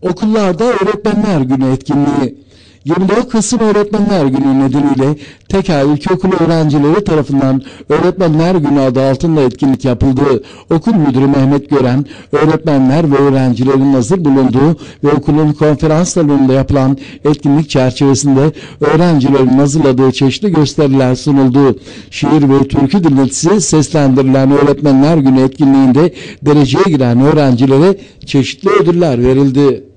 Okullarda Öğretmenler Günü etkinliği. 24 Kasım Öğretmenler Günü nedeniyle Tekel İlkokulu öğrencileri tarafından Öğretmenler Günü adı altında etkinlik yapıldı. Okul müdürü Mehmet Gören, öğretmenler ve öğrencilerin hazır bulunduğu ve okulun konferans salonunda yapılan etkinlik çerçevesinde öğrencilerin hazırladığı çeşitli gösteriler sunuldu. Şiir ve türkü dinletisi seslendirilen Öğretmenler Günü etkinliğinde dereceye giren öğrencilere çeşitli ödüller verildi.